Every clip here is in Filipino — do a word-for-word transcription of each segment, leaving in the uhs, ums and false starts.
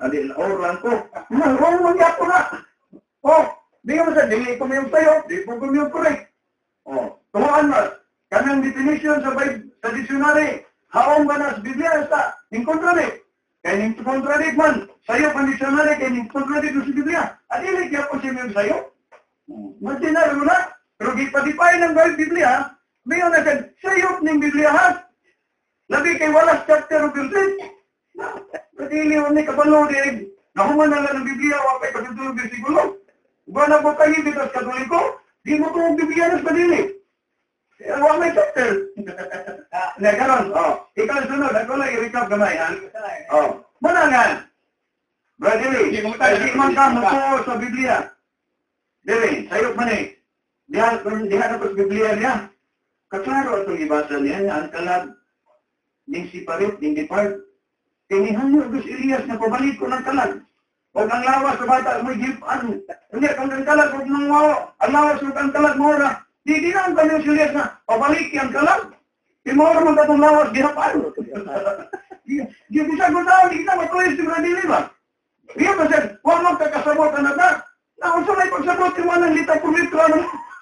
Adi na oran ko. Wrong mo niya ko na. Oh, di ka sa dili ko mayong sayo, di ko ko mayong correct. Oh, tuhaan mas. Kanang definition sa sa dictionary, haong ka na sa Biblia sa in contradict. Kaya ning contradict man, sayo pang dictionary kaya ning contradict sa Biblia. Adi li kaya po siya mayong sayo. Masinaro na. Pero gipadipay ng Biblia, mayon na siya, sayop ning Biblia ha. Labi kay walas chapter of verses. Pati iliwan ni kabalo di, nahuman na lang ng Biblia, wapay katutulog bersikulo. Buwan na po kayo dito sa Katoliko, di mo itong Biblia na sa padili. Wala may chapter. Na ganon, oh. Ikaw sunod, ako lang i-recap gamay, ha? Oh. Muna nga. Bradley, hindi man ka mutuo sa Biblia. Dili, sayop man eh. Dihan, dihan na po sa Biblia niya. Kaklaro itong ibasa niya, ang kalab. Ning siparit, ning depart. Tinihan mo, Gus Elias, na pabalik ko ng kalag. Huwag ang lawas sa bata, may gipan. Hindi, kung ang kalag, huwag nang mawa. Ang lawas, huwag ang kalag mo na. Di, di na ang kanyang Elias na, pabalik yung kalag. Di mo na mga katong lawas, gihapan. Di, bisa ko tao, di kita matulis si Bradley ba? Di ba siya, huwag mo kakasabot na na. Naunsa may pagsabot yung mga litay kong litro, ano?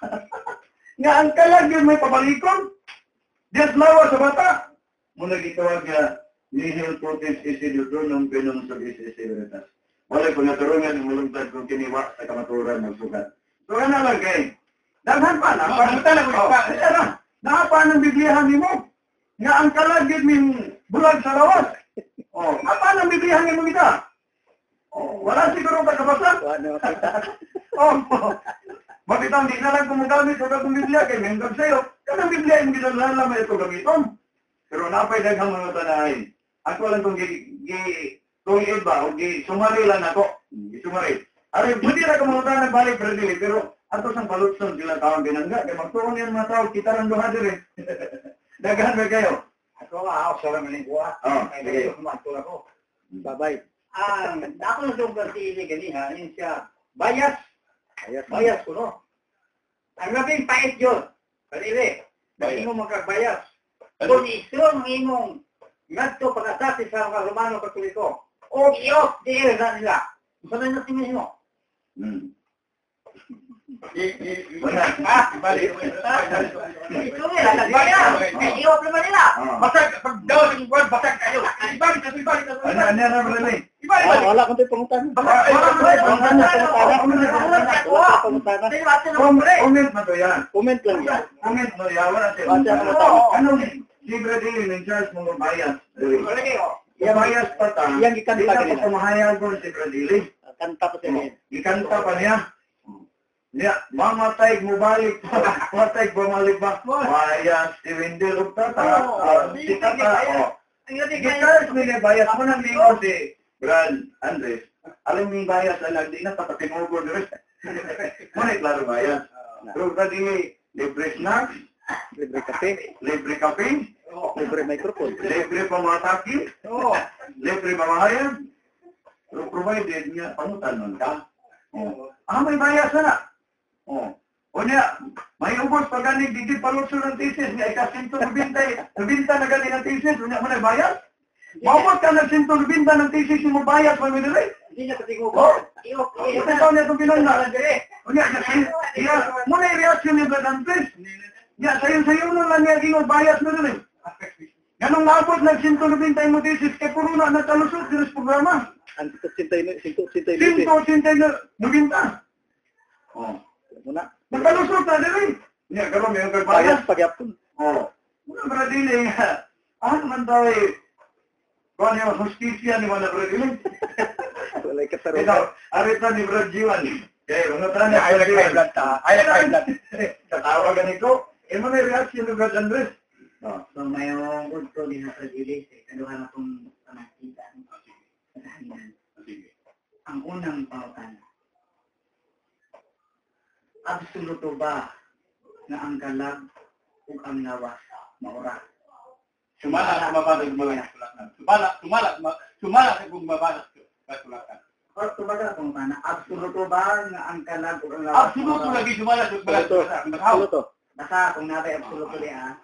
Nga ang kalag yun may pabalikon. Diyas lawas sa bata. Muna gitawag nga, nihil protes isidudunong pinong sa isisibilitas. Wala ko naturungan ng mulungtad kung kiniwa sa kamaturan ng sugat. So, ano lang kayo? Daghan pa na. Pagkita na ko pa. Nakapa ng Bibliahan mo. Nga ang kalagid min bulag sa lawas. Oh, apa ng Bibliahan mo kita? Oh, wala siguro kakabasa. Wala kita. Oh, bakit ang di na lang kumugamit sa katong Biblia kay Mendog sa'yo? Kanang Biblia yung ginalahan lang ito gamiton. Pero napay daghang mga tanahin. Ako lang kung kung iba, o sumari lang ako. Sumari. Aray, hindi na kamunta nagbalik Brazil, pero ato sang palutson sila tawag binangga. Kaya magtuon yan mga tao, kita lang duha din eh. Daghan ba kayo? Ako nga, ako sa mga buha. Oo, Ay, sige. medyo kumantul ako. Babay. Ang, ako na itong Brazili ganiha, yun siya, bias. Ayos. Bias ko, no? Ang labing pait yun. Kanili. Dahil mo magkagbayas. Kung istrong imong ngadto pag-asasi sa mga Romano Katoliko, o iyok, diir na nila. Sanay na tingin mo. Hmm. Ah, balik. Ito nila, nagbayas. Iyok naman nila. Basag, pag daw ng buwan, basag kayo. Ibalik na, ibalik na. Ano, ano na Bradley? Ibalik Ah, na. wala kong pangutan. Basag, Wala basag, basag, Wala basag. pangutan. Comment mo to yan. Comment lang yan. Comment mo yan. Wala siya. Wala siya kumatawa. Ano ni? Si Bradley, ng Charles mong bias. Balik kayo. Yung bias pa ta. Yang ikanta Di na kanila. pa pamahayag ko si Bradley. Kanta ko sila. Ikanta pa niya. Niya, mamatay mo balik pa. Mamatay bumalik ba? Bias, si Wendell of Tata. Oo. Si Tata. oh. Ang gabi Guitars mo niya bias mo nang lingo si Brad Andres. Alam mo yung bias alam, di na tapatinugod rin. Muna klaro bias. Pero tadi, libre snacks, Libre kape. libre kape, Libre microphone. libre pamataki, Oo. libre mamahayag. Pero provided niya, pangutan nun ka. Oh. Ah, may bias na. Oh. O niya, may ubos pag ganing digit palutso ng thesis, nga ikasinto nabintay, nabinta na galing ng thesis, unya mo nagbayas? Mabot ka ng sinto nabinta ng thesis, mo bayas, may minilay? Hindi na katingo Oh. ko. Iyok, Ito ikaw niya itong pinanda. Unya, iya, muna yung reaction niya ba ng thesis? Niya, sayo-sayo nun lang niya, gingo, bayas mo rin. Ganong mabot ng sinto nabintay mo thesis, kay puro na natalusot, dinis programa. Ang sintay na, sintay, sintay, sintay. Sinto, sintay na nabinta. Oh. Muna. Nakalusot na din eh. Niya, gano'n, may yung Bayas bayas. pagyapon. Oh, muna Bradley, ano man daw eh, kung ano yung hostisya ni Mana Bradley? Walay Ito, katarungan. arita ni Brad Jiwan. Kaya, mga tanan Ay, like high blood ta. Ay, like high blood. Tatawa ganito, eh, mo na yung reaction ni Brad Andres. Oh. So, mayroong good ko din na Brazili, kaduhan akong panakita. Kadahinan. Ang unang pautan. Absoluto ba na ang galag ug ang lawas maura? Sumala sa mababag mga sulatan. Sumala, sumala, sumala sa kung mababag sulatan. Or tumaga kung mana, absoluto ba na ang galag ug ang lawas Absoluto maura? lagi sumala sa mga Absoluto. sulatan. Absoluto. Basta kung nabay absoluto di ah.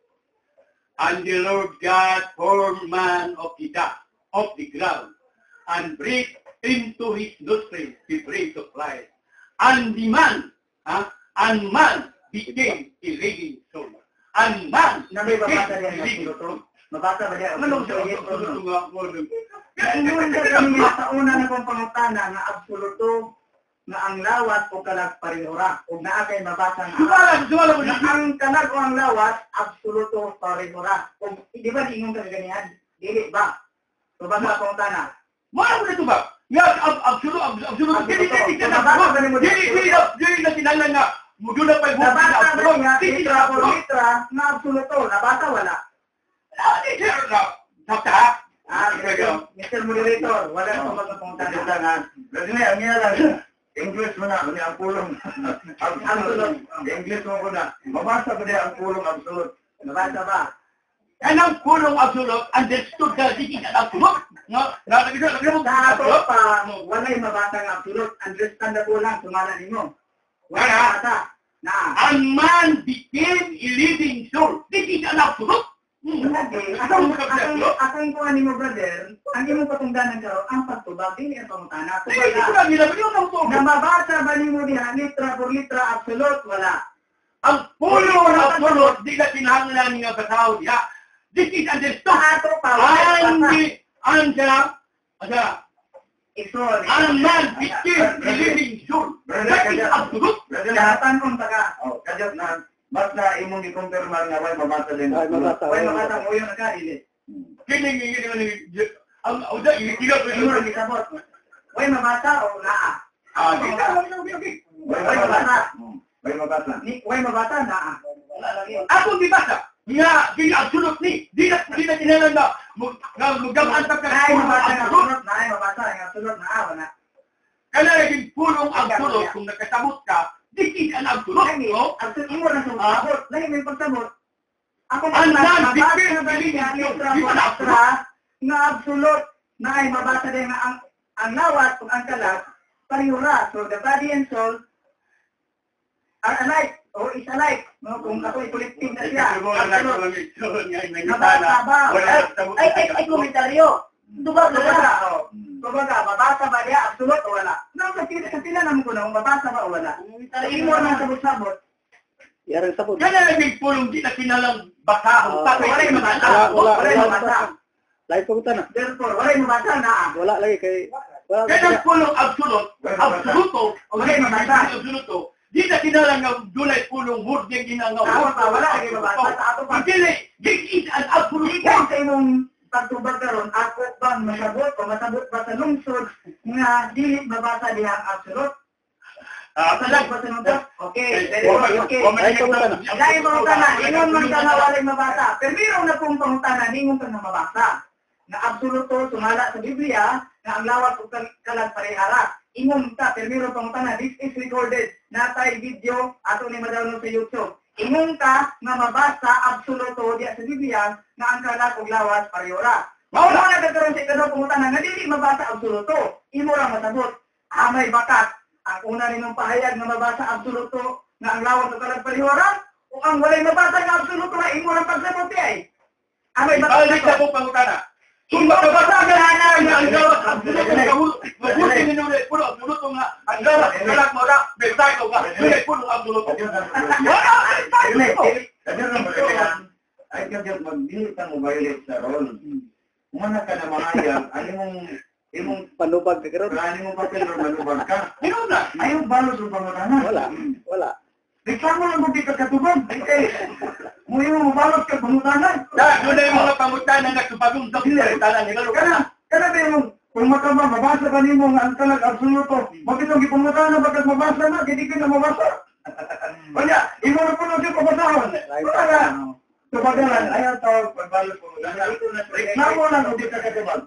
And the Lord God formed man of the dust, of the ground, and breathed into his nostrils the breath of life. And the man, ah, and man became a living soul. And man Nabi became mabasa a diyan ang living absoluto. soul. Mabasa ba diyan ang Ano absoluto? Yes or no? nga mo? Ingon ka kanina sa una na kong pangutana nga absoluto nga ang lawat o kalag parehora o naa kay mabasa nga Sumala, sumala mo nga ang kalag o ang lawat absoluto parehora. O di ba di ingon ka ganihan? Dili ba? So ba sa pangutana? Mana mo na ito ba? Nga, ab- absolute, ab- absolute. Dili, Absoluto. dili, dili, Nabasa ba ni mo dili, dito? dili, na- dili na tinalan nga. Mudula pa yung buhay na Nabasa ba absolute. niya Dili litra na por absolute. litra nga absoluto? Nabasa wala? Ah, di, sir, na. Sakta, ha? Ah, Mister Moderator, wala ko ba sa pangutana? Kita nga. Kasi na, ang nga lang. English mo na, ano ang pulong. Absolute. English mo ko na. Mabasa ko na ang pulong absolute. Nabasa ba? Yan ang pulong absolute, understood ka, di kita absolute. Nga, nakakita, nakakita mo, Sa ato absolute. pa, wala'y mabasa ng absolute. Understandable lang, sumala ninyo. Wala Wala. mabasa. Na. And man became a living soul. Di kita na absolute. Hmm. Okay, Ang akong mga akong absolute. akong kuha ni mo brother, ang imong patungdanan karon ang pagtubag dili ang pangutana. Di, di ko na nila, di ko na ito. Na mabasa ba nimo diha litra por litra absolute wala. Ang pulong absolute, di na kinahanglan nga bataw diya. This is understood. Sa ato pa wala And mabasa. the, and the, the, Sorry. and man became a living soul. That is absolute. Kasi na, Kahatan kung taga. oh, kasi na, basta imong i-confirman nga, wala mabasa din. Ay, mabasa. Wala mabasa mo yun ka dili. Kini ngi ngi ngi ang uda ikiga ko Siguro ni sabot. Wala mabasa o naa. ah di ka okay okay. Wala mabasa. Wala mabasa. Ni wala mabasa naa. Wala lang yun. Ako di basa. Nga di absolute ni. Di na di na tinalan na mug nga mugamant ka Nay mabasa nga absolute. sunod, nay mabasa nga sunod naa wala. Kaya naging pulong absolute kung nakasabot ka. This is an absolute. Lagi, No? ang imo na sa sabot, lagi may pagsabot. Ako Ang mabasa non-dependent na ba niya living litra soul. por litra nga absolute na ay mabasa din nga ang ang lawat ug ang kalat parehora. So the body and soul are alike or is alike. No? Kung ako i-collective na siya. Absolute. Nabasa ba? Ay, ay, ay, komentaryo. Dubag wala. Oh. Kumbaga, mabasa ba niya? Absolute o wala? No, kasi sa sila naman ko na, kung mabasa ba o wala? Imo na sabot-sabot. Yarang sabot. Kaya naging pulong di na kinalang basahon. Ah, Tapos wala yung mabasa. Wala, wala, Wala yung wala. mabasa. Lain pagutan na. Therefore, wala yung mabasa na. Wala lagi kay wala Kaya lagi. ang pulong absolute, absoluto, o Wala yung mabasa. absoluto, di na kinalang nga dunay pulong hud yung ginangaw. Sa ato pa, wala yung mabasa. Sa ato pa. Hindi, this is an absolute. Ikaw sa imong pagtubag karon, ako bang masabot o masabot ba sa lungsod nga dili mabasa diha ang absolute? Ah, Masabot ba sa lungsod? Okay, very good. Okay. Ay, pagutan na. Dahil pangutana, ingon man ka nga walay mabasa. Pero mayroon na pong pangutana, ingon ka nga mabasa. Na absoluto, sumala sa Biblia, na ang lawat o kalag parehara. Ingon ka, pero mayroon pangutana, this is recorded. Natay video, ato ni madawno sa YouTube. Ingon ka nga mabasa absoluto diya sa Biblia nga ang kalag o lawas parehara. Mao na nagkaroon sa ikadaw pangutana, nga dili mabasa absoluto. Imo lang masabot. Amay bakat. Ang una ninyong pahayag na mabasa absoluto na ang lawas o kalag parehara, o ang walay mabasa nga absoluto na imo lang pagsabot ay. Amay bakat. Balik sa po pangutana. Kung Imo makabasa ba ka na na nga ang lawat absoluto nga kamulo, mabuti minuli, pulo absoluto nga ang lawat kalag mo na, besay ko ka, dunay pulo absoluto. Wala, besay ko. Kasi naman kaya, ay kasi mag-dili ka mo violate sa role. Muna ka na mahayag, ano mong, imong, Panubag ka karon. ano mong papel o manubag ka. Ano na? Ayaw balos ang pangutana. Wala. Wala. Reklamo lang kung di ka katubag. Eh, mo yung mabalot ka pangutana. Dahil doon na yung mga pangutana na kapagong sa pinaritanan ni Galo. Kana, kana ba yung, kung makaba, mabasa ka nimo nga ang talag absoluto. Bakit ang ipangutana, bakit mabasa na, hindi ka na mabasa. Kanya, imo na po na siya pabasahon. Wala na. Tubagalan, ayaw tawag pagbalot po. Reklamo lang kung di ka katubag.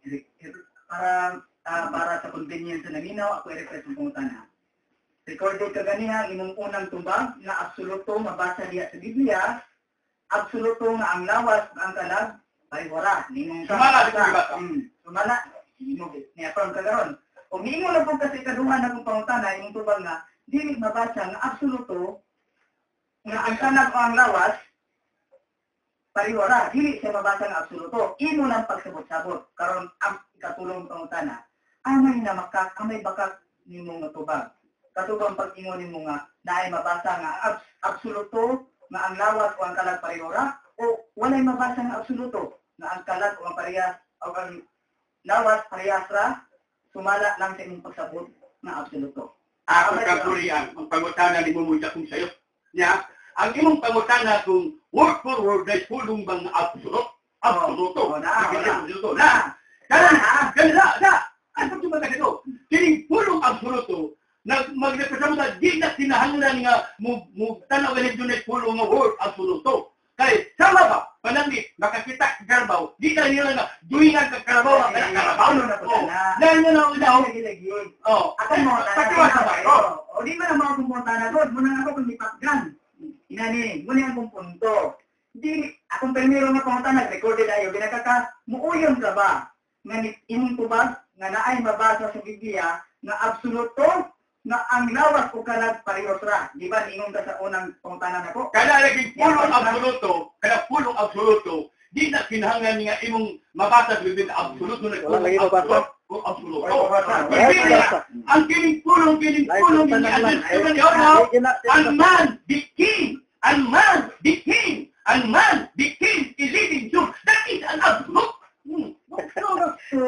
Para ah, para sa convenience na naminaw, ako i-request ang pangutana. Recorded ka ganiha imong unang tubag na absoluto mabasa diya sa Biblia, absoluto nga ang lawas ang kalag ay wala nimong Sumala, di ko ibasa. Hmm, sumala imo ni-affirm ka karon. O miingon na po kasi kaduhan na kung pangutana imong tubag nga dili mabasa nga absoluto nga ang kalag o ang lawas pareho ra, dili siya mabasa nga absoluto. Imo lang pagsabot-sabot. Karon ang ikatulong pangutana, amay na makak, amay bakak nimo nga tubag. Katubang pag-ingon nimo nga naay mabasa nga abs- absoluto nga ang lawas o ang kalat pareho ra, o walay mabasa nga absoluto nga ang kalat o ang parehas o ang lawas parehas ra, sumala lang sa imong pagsabot nga absoluto. Ako kagurian, ang pangutana ni Mumuja kung sa'yo. Niya, ang imong pangutana kung word for word ay pulong bang absolute? Absoluto. Oh, na, Sige, na. absoluto. Na. Kaya na, kaya na, na. Ano ba ito ito? Kining pulong absoluto, na magrepresenta na di na sinahanglan nga mo mo tanaw galit doon ay pulong nga word absoluto. Kaya sama ba? Panangit, makakita karbaw. Di na nila na duingan ka karbaw, kaya karbaw. Ano na po na? Dahil na na una. Lagi-lagi. Oh, Ako mo, Patiwasa ba? Oh. O di ba na mga pumunta na doon? Muna ako kung ipatgan. Inani, muna akong punto. Di, akong primero nga pumunta, nag-recorded ayo. Ginakaka, muuyon ka ba? Nga ni- imong tubag, nga naay mabasa sa Biblia, nga absoluto, nga ang lawas o kalag parehos ra. Di ba, niingon ka sa unang pangutanan ako? Kada laging pulong absoluto, kada pulong absoluto, di na kinahanglan nga imong mabasa sa Biblia absoluto na Wala lagi mabasa. o absoluto. Wala mabasa. Biblia, ang kining pulong, kining pulong, kining adjustment ni Ono, ang man became, ang man became, ang man became a living soul. That is an absolute. Hmm. So,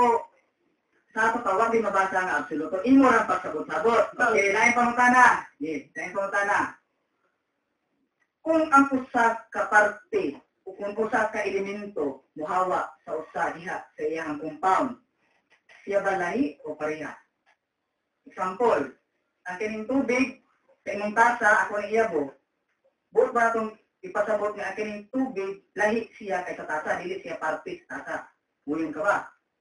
sa ako tawag, di mabasa ang absoluto. Imo lang pagsabot-sabot. Okay, lain pangutana. Yes, lain pangutana. Kung ang usa ka parte, o kung usa ka elemento, muhawa sa usa diha sa iyang compound, siya ba lahi o pareha? Example, ang kining tubig, sa imong tasa, ako ni iyabo, buot ba itong ipasabot nga ang kining tubig, lahi siya kay sa tasa, dili siya parte sa tasa. Buyon ka ba?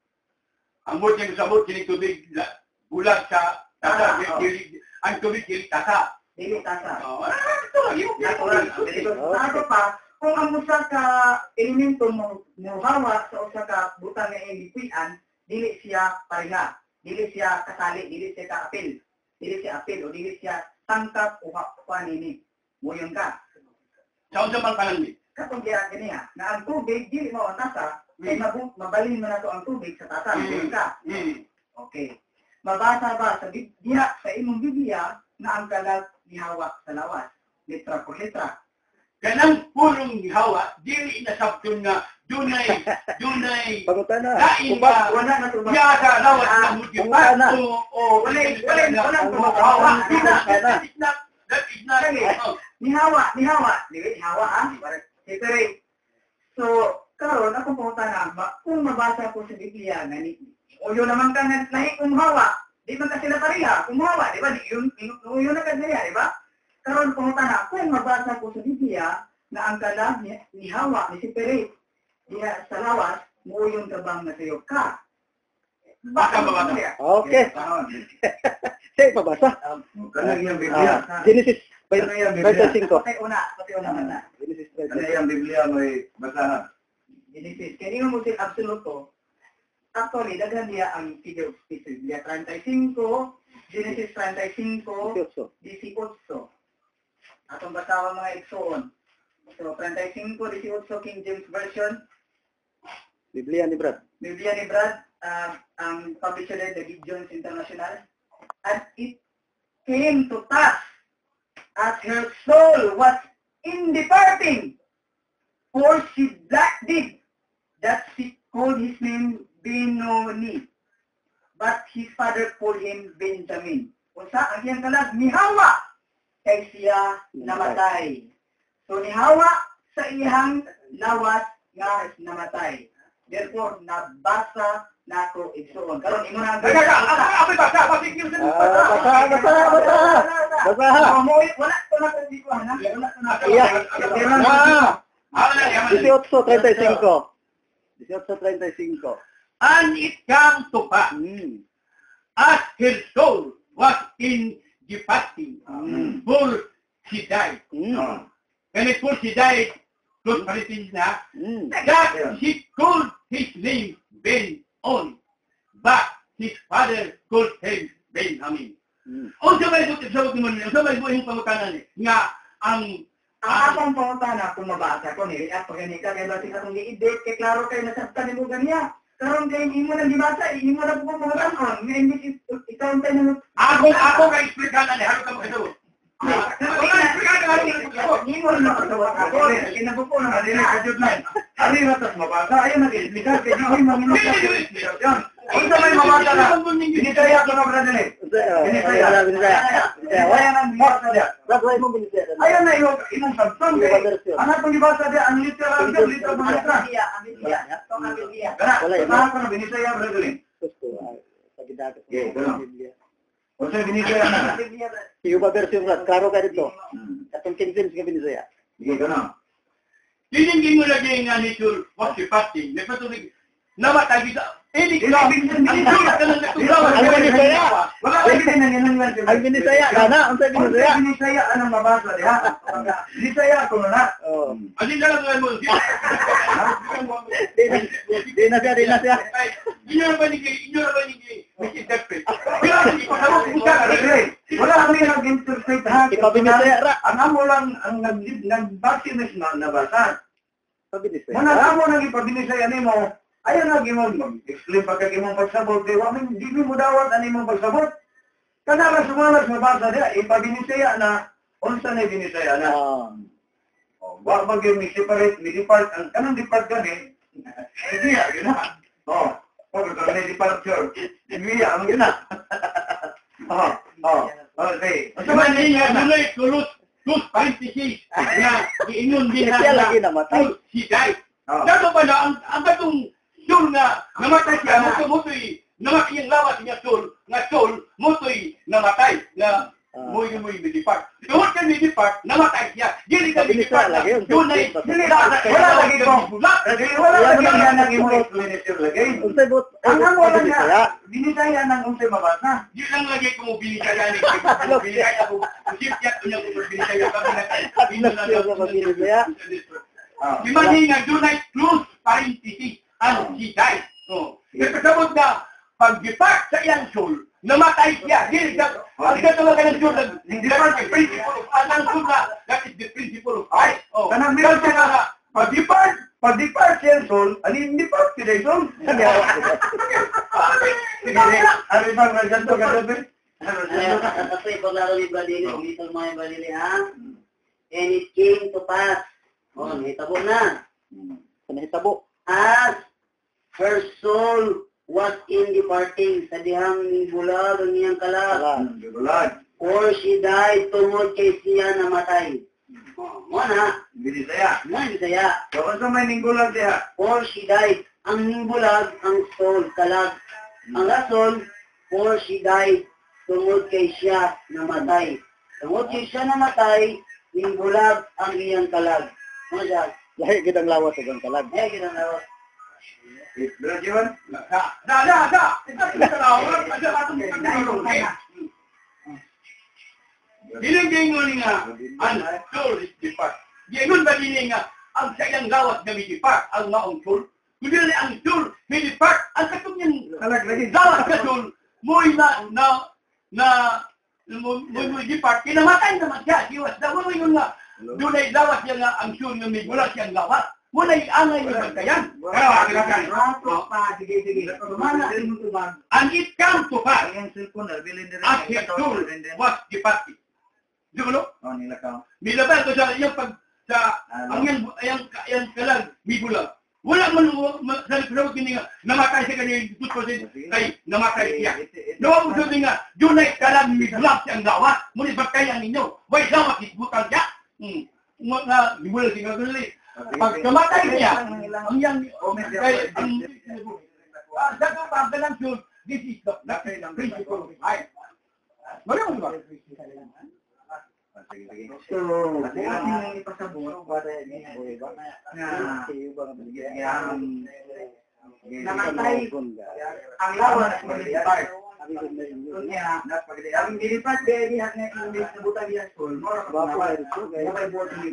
Ang mo siyang sabot, kining tubig, la- bulag sa tasa, Ah, oh. kilig- ang tubig, kilig tasa. Dili tasa. Oh, ah, ito, yung Natural. Sa ato pa, kung ang usa ka elemento mo muhawa sa usa ka butang nga ilipian, dili siya pareha, dili siya kasali, dili siya kaapil, dili siya apil o dili siya tangkap o panini. Muyon ka. Sa unsa man pananglit. Katong kaya kaniya, na ang tubig dili mo ang tasa, kay mabu- mabalin mo na to ang tubig sa tasa, muyon ka. Hmm. Okay. Mabasa ba sa Biblia, sa imong Biblia, na ang kalat nihawa sa lawas, litra por litra. Ganang pulong hawa, dili na sabton nga dunay dunay Pangutan na. lain Tubag. nga Wala na to ba? yada lawat Ah, na mutipan wala. o o Wala, wala, wala, wala. hawa. Di na, Wala. that is not that is not oh. Nihawa, nihawa. Dili, nihawa ha? Separate. So, karon ako pumunta na, ma- kung mabasa ko sa Biblia, nga ni, uyo naman ka nga lahi kung hawa, di man ka sila pareha, kung hawa, di ba? Di- Yun, yun- uyo na ka niya, di ba? Karon pumunta na, kung mabasa ko sa Biblia, na ang kalam ni, ni Hawa, ni separate, diha sa lawas, muuyon ka bang nasayok ka? Baka mabasa. Okay. Karon. Sige, pabasa. Kanang yung Biblia. Ah, Genesis Ano yung Biblia? twenty-five. Pati una, pati una man na. Genesis Ano twenty-five. yung Biblia may basahan? Genesis. Kaya mo sin absoluto, actually, daghan niya ang figure of speech. Biblia thirty-five, Genesis thirty-five, eighteen. Atong basawa mga igsoon. So, thirty-five, eighteen, King James Version. Biblia ni Brad. Biblia ni Brad, uh, ang publisher ng The Gideons International. And it came to pass as her soul was in departing, for she black did, that she called his name Benoni. But his father called him Benjamin. Unsa ang iyang kalag ni Hawa, kay siya namatay. So ni Hawa sa iyang lawas nga namatay. Therefore, nabasa na ko igsoon. Karon imo na ang Daga ka, ako ako basa, basi yung Ah, basa, basa, basa. Basa. Oh, mo wala to na ko dito ha. Wala to na. Iya. Ah. Ah, na yaman. eighteen thirty-five. eighteen thirty-five. And it came to pass Hmm. as her soul was in departing, Hmm. for she died. Hmm. And before she died, close parenthesis na, Hmm. that she called his name Ben-On, but his father called him Benjamin. Hmm. O sa may buti sa buti mo, sa may buhay yung pangutanan eh, nga ang Ang akong punta na kung mabasa ko ni at paganika kay basi atong gi-edit kay klaro kay nasabtan nimo ganiya. Karon kay imo nang gibasa, imo na po mo tan nga hindi ikaw tay na Ako, ako ka explican na ni halo ka magkado. Imo na ko ako kinabuko na Adili ka jud na. Ari ratas mabasa ayo nag-explicar kay di mo yan. Unsa may mabasa na? Binisaya ko na brother. Binisaya. Wala, binisaya. Binisaya. Wala nang basa dia. Brad, wala mo binisaya. Ayan na yung imong sabsan kay. Anak kong ibasa dia ang literal dia literal mga letra. Kana, Wala, yun. kana ko na binisaya brother. Gusto, ah, sa gidagat. Okay, ganun. Unsa binisaya na? Iba version, Brad. Klaro ka dito. Katong kinsin nga binisaya. Sige kana. Hindi mo lagi nga ni Chul, wasi pati. Nepatulig, namatay kita. Eh, di ka. Ang sulat ka lang nagtulawan. Ang binisaya. Wala lagi din nang inanglan. Ang binisaya, kana, ang sa binisaya. Unsa binisaya anong mabasa dia? Binisaya ko na. Oh. Alin na lang nga mo. Di na, di na siya, di na siya. Inyo na ba ni kay, inyo na ba ni kay, Mister Depe? Kaya, ipasabot mo ka. Wala kami nag-interpret ha. Ikaw binisaya, ra. Ang amo lang ang nag-basi na nabasa. Sa binisaya. Muna amo nang ipabinisaya nimo. Ayaw na gimong mag-explain pagka gimong pagsabot. Di wa min di mo dawat ani mong pagsabot. Kana ra sumalas mabasa dia ipabinisaya na unsa na binisaya na. Ah. Oh, wa ba gyud mi separate mi depart ang kanang depart gani. Hindi ya gina. Oh, pag ka ni departure. Hindi ya ang gina. Oh, oh. Okay. Sa maniya, nulay, tulot, tulot, parenthesis, na iingon din Siya lagi namatay. Si Day. Oh. Dato pa na, ang, ang katong Chul nga, namatay siya, muto, muto'y, namatay yung lawas niya Chul, nga Chul, muto'y namatay, na muy muy midipart. Tuhod ka midipart, namatay siya. Dili ka midipart na, yun ay, Wala lagi ko. Wala lagi nga nang imong explanation lagi. Unsay bot? Ang amo lang binisaya. nga, binisaya ng unsay mabasa. Di lang lagi ko mo binisaya ni binisaya ko. Usip niya ko niya ko binisaya kami na. Atlas siya sa binisaya. Di man nga dunay close parenthesis ang si Day. Oh. Kasabot na pag-depart sa iyang soul, namatay siya. Dili ka ang katawagan ng soul, hindi naman the principle of ang soul na that is the principle of life. Oh. Kanang meron siya nga, pag-depart, pag-depart siya soul, alin depart siya soul. Sige, ano bang nagjanto ka doon? Kasi paglaro ni Balili, dito mga Balili ha. And it came to pass. Oh, nahitabo na. Panahitabo. As her soul was in departing, sa dihang ni bulag ang iyang kalag. Bulag. Or she died, tungod kay siya namatay. Mo na, Binisaya. mo na saya. So, sa may ninggulag siya? Or she died. Ang nimbulag, ang soul, kalag. Ang rason, or she died, tungod kay siya namatay. Tungod kay siya namatay, nimbulag ang iyang kalag. Mo siya. Lahi gid ang lawas ug ang kalag. Eh, ginanawa. Brad Jiwan? Da, da, da, da. Ito sa tawag, ada atong pagkailong. Dili gingon nga ang soul is depart. Gingon ba dili nga ang sayang lawas na depart ang maong soul? Kundi ang soul may depart ang katong yung Kalag lagi. lawas ka soul mo'y na na na mo mo depart kinamatay naman siya. Iwas daw mo yun nga. Dunay lawas niya nga ang soul nga may bulag siyang lawas. Muna angay yung pagkayan. Pero agad-agad. Rato pa, sige, sige. Mana din mo tubag. And it comes to pass Ang cellphone na, bilhin din as his soul was departed. Di ba no? Oh, nila ka. Milabal ko sa iyang pag sa ang yang yang yang kalag mi bulag. Wala man ma- sa loob kini nga namatay sa kanya tutko din kay namatay siya. Nawa mo sa nga dunay kalag mi bulag siyang gawa. Muli bakayan ninyo. Way lawas isbutan siya. Hmm. Mga gibulag sing gali. Pag namatay siya, ang yang kay ang sa pagkalang yun, this is the principle of life. Wala mo ba? So, kasi ating ipasabot para niya na yang namatay ang lawas ng depart. Kanya, ang dilipat kaya niya nga English na buta niya school, more of a mobile board ni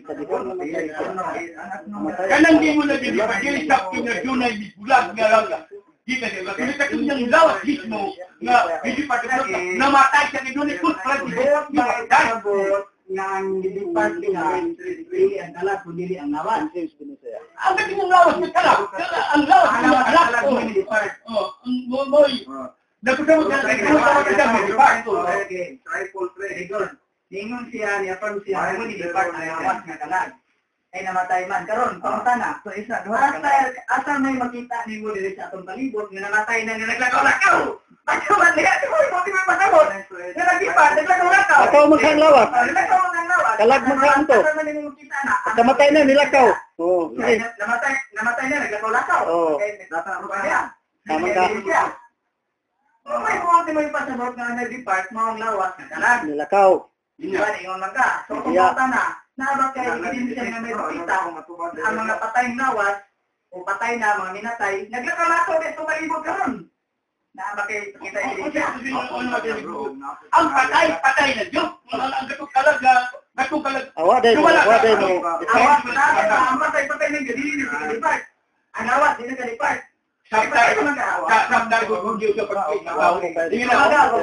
Kanang di mo na din, pag-ilis up to na dunay bulag nga lang. Di ka diba? Kung ito yung lawas mismo, nga hindi pa ito, namatay siya ni dunay foot, parang board na itabot nga ang dipart nila, dili ang kalag, kundi ang lawas. Ang gating ng lawas ng kalag. Ang lawas Ang ng lawas kalag. kalag mo ni dipart. Oh, ang moy. Nagkasamot ka nagkasamot ka sa dipart. Okay, triple threat. Very good. Ningon siya, niapag siya, mo ni dipart ang lawas nga kalag. Ay namatay man. Karon, pamunta na. So isa, asa, asa may makita ni mo diri sa atong palibot, nga namatay na nga naglakaw-lakaw. Pagkaman niya, di mo, hindi mo pasabot. Nga nagdipart, naglakaw-lakaw. Lakaw maghang lawas. Naglakaw ang lawas. Kalag maghang to. Asa man yung makita na. Kamatay na nilakaw. Oo. Ay, na- namatay, namatay na, naglakaw-lakaw. Oo. Okay, nagtataro pa niya. Tama ka. O may mga di mo yung pasabot nga nag-depart, maong lawas na kalag. Nilakaw. Di ba, ingon man ka. So, kung Yeah. yeah. na, nabak kayo, ebidensya nga may makita, ang mga patayng lawas, o patay na, mga minatay, naglakaw-lakaw din sa malibot karon. Nabak kayo, kita ebidensya. Ang patay, patay na Diyos. Ang gatong kalag, gatong kalag. Awa day mo, awa day mo. Awas na, ang patay-patay ng gadili, hindi ka-depart. Ang lawas, hindi ka-depart. Sabtay, sabtay ko kung Diyos sa pagkakataon. Hindi na ako.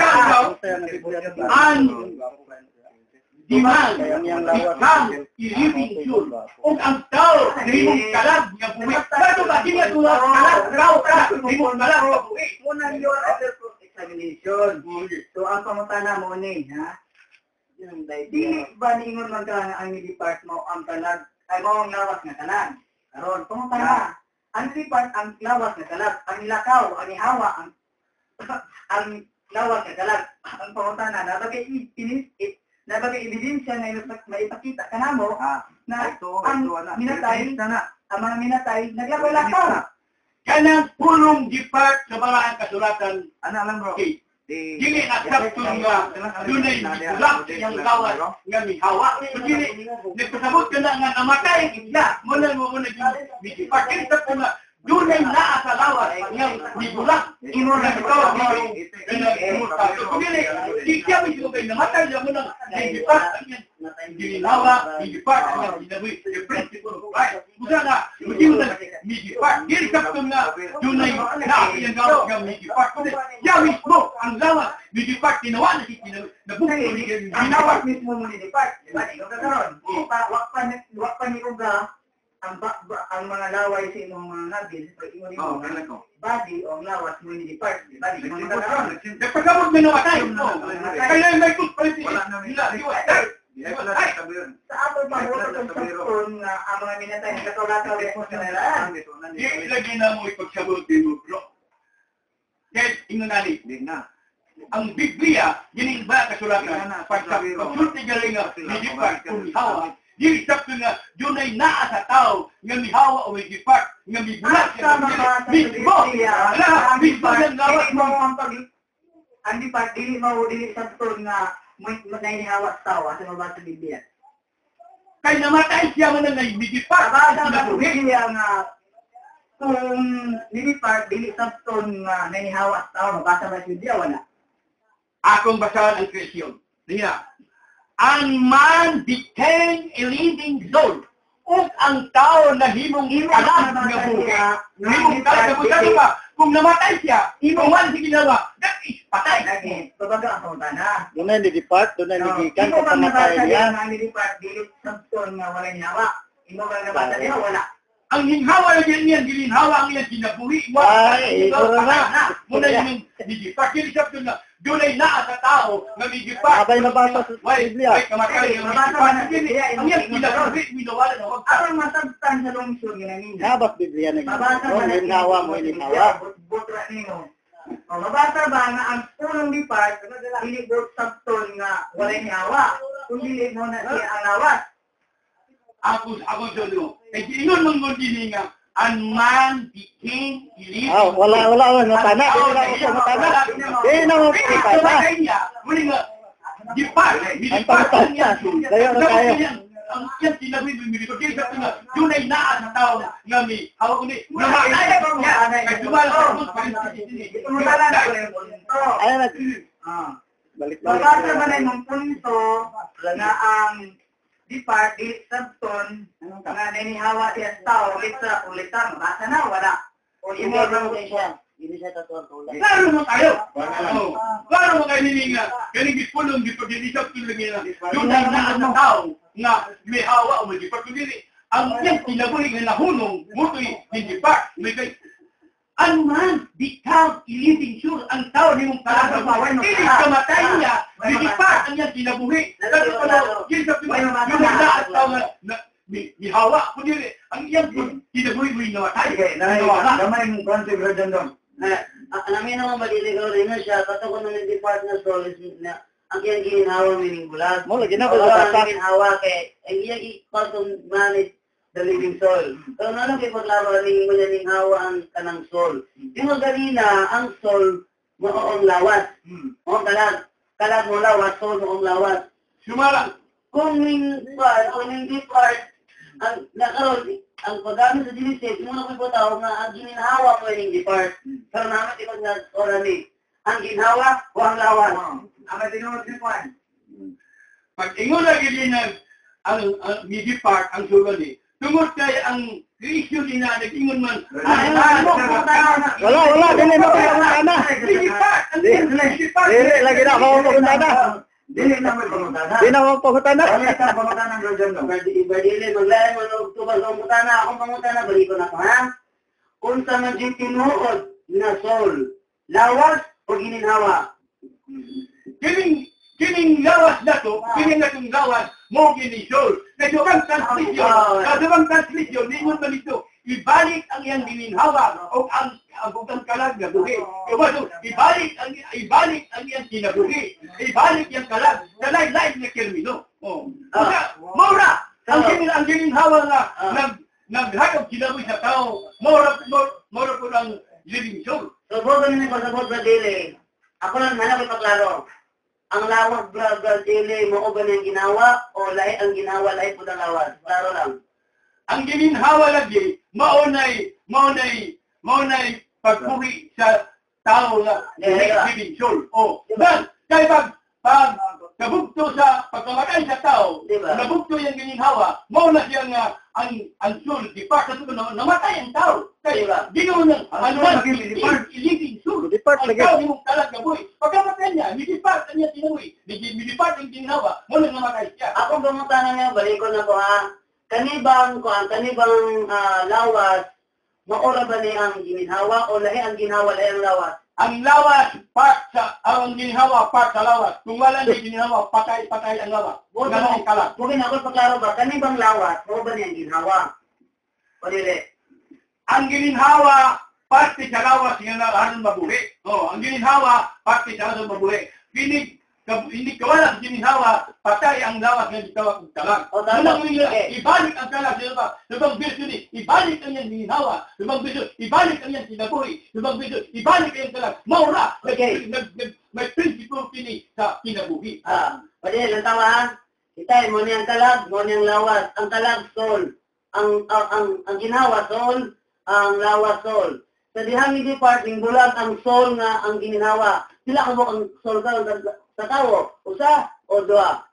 Ang demand become a living soul. Kung ang tao na imong kalag nga buwi. Bato ba, di nga tuwa kalag, raw ka, imong kalag nga buwi. Unang yun, under examination. So, ang pamutana mo ni, ha? Dili ba ningon man ka nga ang depart mo ang kalag, ay mo ang lawas nga kalag. Karon, pamutana. Ang depart ang lawas nga kalag, ang lakaw, ang ihawa, ang ang lawas nga kalag. Ang pamutana, nabagay ipinis, nabagay ebidensya nga maipakita ka na mo na ang minatay, ang mga minatay, naglakaw-lakaw. Kanang pulong depart sa baraan kasulatan. Ano lang bro? Okay. Dili na kaptong nga dunay bilang yang lawas nga mihawa. Dili nagpasabot ka na nga namatay ang isla. Muna mo muna yung depart. Dili sa nga dunay naa sa lawas nga mibulak. Imo na ikaw ang kung dili, di siya may sumabay namatay na muna depart ang yan. Ginilawa, depart ang yan. Ginawi, yung principle of life. Busa na, hindi mo na depart. Dili kaptong nga dunay naa yung lawas nga depart. Siya mismo ang lawas, depart, tinawa na si tinawa. Nabukto ni Ang lawas mismo mo ni depart. Diba, ikaw ka karon. Wak pa ni Uga, ang ba, ba, ang mga laway sa imong mga nabil, pag ingon ni Oh, mo, kailan ko? body o ang lawas mo ni depart. Diba, di mo ka karon. nagpasabot may namatay. Kaya may toothpaste. Wala na Nila, di ba? Di ay pala sa tabi yun. Sa ato pa mo sa sakton nga ang mga minatay na katulakaw din mo sa nalaan. Di ilagay na mo ipagsabot din mo, bro. Yes, ingon nani. Di na. Ang Biblia, yun ba kasulatan? Pagsulti galing nga, nilipat kung hawa. Di sakto nga, yun ay naa sa tao, nga mihawa o may dipart, nga mibulat. Sa mga Mismo! Ala, ang mismo depart, ng lawas dili mo. mo ang pag ang depart, dili mo dili sakton nga may nainihawa sa tao sa mga sa Biblia. Kaya namatay siya mo na nga, may dipart. Kabasa sa Biblia nga kung nilipart, dili sakton nga nainihawa sa tao, mabasa ba sa Biblia, wala. Akong basahan ang kreasyon. Niya, ang man became a living soul. Ug ang tao na himong kalag nga buhay. Himong kalag nga buhay ba? Kung namatay siya, himong wala si ginawa, that is patay. Lagi, babaga ang na. Doon na nilipart, doon na nigikan Imo sa bang pamatay nabasa niya. nga nilipart, dili sakton nga wala nihawa. Imo bang nabasa niya, wala. Ang hinhawa na yan yan, gilinhawa ang yan kinabuhi. Ay, ito na. Muna yung nidipart. Kili siya na, dunay naa sa tao na nidipart. Abay nabasa sa Wait, Biblia. wait, kamatay yung Mabasa nidipart. ba na Biblia? Ang yan kinabuhi, minawala na wag. Aron masabtan sa lungsod nga nangina. Nabas Biblia na Mabasa gano'n. ba na Linhawa mo, linhawa. Butra nimo. O mabasa ba nga ang punong dipart, dili bot sabton nga wala nihawa. Kung dili mo na siya ang lawas. Ako, ako solo. Eh, ingon mong gundini nga, ang man became living. Ah, wala, wala, wala. Matana. Hindi na ako matana. Hindi na ako matana. Muli nga, dipart. Ang pangtasta. Kaya na kaya. Ang yan sinabi mo, milito. Kaya sabi nga, yun ay naa sa tao nga may hawak ko ni. Namatay ako niya. Kaya sumala sa mga parinsin. Tumutala na ko yung punto. Ayun na. Ah. Balik-balik. Mabasa ba na yung punto na ang dipart, dili sabton, nga nanihawa siya sa tao, ulit sa ulit sa mabasa na, wala. O imo lang siya. Hindi siya tatuwang tulad. Klaro mo tayo. Wala. Oh. Klaro mo kayo nini nga. Kaning gipulong dito dili sa tulong nga. Yung na na tao nga may hawa o may gipat dili. Ang yang tinabuhi nga nahunong mutoy hindi pa. May kay ano man, become a living soul. Ang tao ni mong talaga bawan. Hindi kamatay niya. Hindi pa ang yang tinabuhi. Kasi pala, yun sa piba, yung naglaat tao nga may hawa. Kundi ang yang tinabuhi-buhi na watay. Sige, na gamay mong concept ra dyan doon. Namin naman maliligaw rin na siya, kato ko nung depart na solis na ang iyang ginhawa mining bulag. Mo lagi na ko Oo, sa ang ginhawa kay ang iyang i-call to manage the living soul. Pero nalang kay paglaro ning mo ning hawa ang kanang soul. Yung ganina ang soul mo ang lawas. O kalag, kalag mo lawas, soul mo ang lawas. Sumala. Kung ning kung ning depart ang nakaroon ang paggamit sa dinisit, mo na ko tao nga ang ginhawa mo ning depart. Pero naman ipag na orani. Ang ginhawa o ang lawas. Ang tinunod ni Juan. Pag ingon na gini na ang midi-part, ang sulali, tungod kay ang issue din na nag-ingon man, Ay, ah, wala, Wala, wala, dili mo kayo na. midi-part, ang Di- midi-part. Dili lagi na ako pangutana. Dili na may pangutana. Di na ako pangutana. Wala ka pangutana ng Rojan doon. Ibadili, maglayan mo ng tubag ang putana, akong pangutana, balik ko na ko, ha? Unsa man yung tinuod na soul, lawas o gininhawa? Kining, kining lawas na to, kining na itong lawas, mo ginisol. Kasi bang transmission, kasi bang transmission, ningon man ito, ibalik ang iyang gininhawa o ang abugang kalag na buhi. Iwaso, ibalik ang ibalik ang iyang kinabuhi. Ibalik yung kalag sa lain-lain na termino. Oh. Kaya, maura, ang ginin ang gininhawa nga nag naghatag kinabuhi sa tao, maura maura po ang living soul. So, bogo nyo ko sabot ba dili? Ako lang hanap ipaklaro. Ang lawas bra bra dili mo ba nang ginawa o lahi ang ginawa lahi po ng lawas? Klaro lang. Ang gininhawa lagi, maunay, maunay, maunay pagpuhi sa tao na Yeah. living soul. O, dan, kaya pag, pag nabugto sa pagkamatay sa tao, Diba? nabugto yung gininhawa, mauna siya nga ang, ang soul, di pa sa tulo, namatay ang tao. Kaya, Diba? ginawa ng, Ang ano soul man, lagi, depart. living soul. Depart Ang lagi. tao, di mong talag na buhay. Pagkamatay niya, midipart ang niya tinawi. Midipart ang gininhawa, muna namatay siya. Ako pangutana niya, balik ko na ko ha. Kanibang ko ang kanibang ah, lawas, maora ba niya ang gininhawa o lahi ang ginhawa lahi ang lawas? Ang lawas, part sa, ang ginhawa, part sa lawas. Kung wala na ginhawa, patay-patay ang lawas. Huwag Ganon ang kalat. Huwag na ako paklaro ba, kanibang lawas, o ba niya ang ginhawa? O dili? Ang gininhawa, parte sa lawas, yung nalahanon mabuhi. Oh, ang gininhawa, parte sa lawas mabuhi. Hindi, hindi kawala ang gininhawa, patay ang lawas na gitawa kong talag. O, tama. Unang mga, Okay. ibalik ang talag sa lawas. Lubang version ni, ibalik ang yan gininhawa. Lubang version, ibalik ang yan sinabuhi. Lubang version, ibalik ang yan talag. Maura, Okay. nag, nag, may prinsipyo kini sa kinabuhi. Ah, pwede lang tama ha? Kita, mo niyang kalag, mo niyang lawas. Ang kalag, soul. Ang, ang, ang, ang ginawa, soul. Ang lawas, soul. Sa dihang hindi part, yung bulag, ang soul nga ang gininawa. Sila ka mo ang soul ka sa, sa tao. Usa o dua.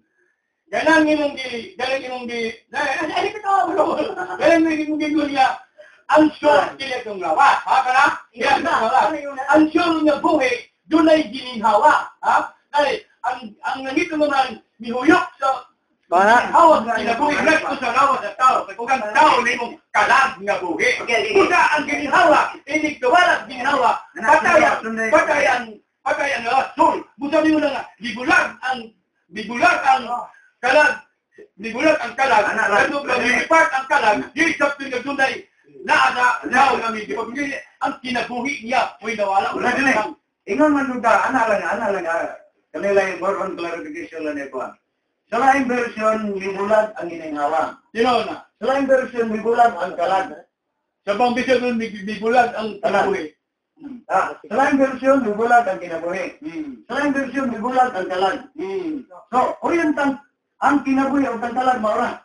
Ganang imong di, ganang imong di, ay, ay, ito, ganang imong di gunya, ang soul kila itong lawas, ha, kana? Yan, ang lawas. Ang soul nga buhi, doon ay gininhawa, ha? Kaya, ang, ang nangito naman, mihuyok sa, Para. hawa sa kinabuhi, nagto sa lawas sa tao, kung ang tao na imong kalag nga buhi. Okay, okay. Kusa ang gininhawa, hindi kawalat gininhawa, patay ang, patay ang, patay ang lawas, soul. Busabi mo na nga, gibulag ang, gibulag ang kalag, gibulag ang kalag, Anak lang. ano ba, gipart ang kalag, di sa pinagdunay, naada, nao kami, di ba, ang kinabuhi niya, may nawala. Wala din eh. Ingon man nung ka, ana lang, ana lang, ah, kanila yung for on clarification lang ito. Sa laing version, libulag ang iningawa. Sino na? Sa laing version, libulag ang kalag. Sa bang bisyo nun, gibulag ang kinabuhi. Ah, sa laing version, libulag ang kinabuhi. Hmm. Sa laing version, libulag ang kalag. Hmm. So, orientang ang kinabuhi o ang kalag, maura.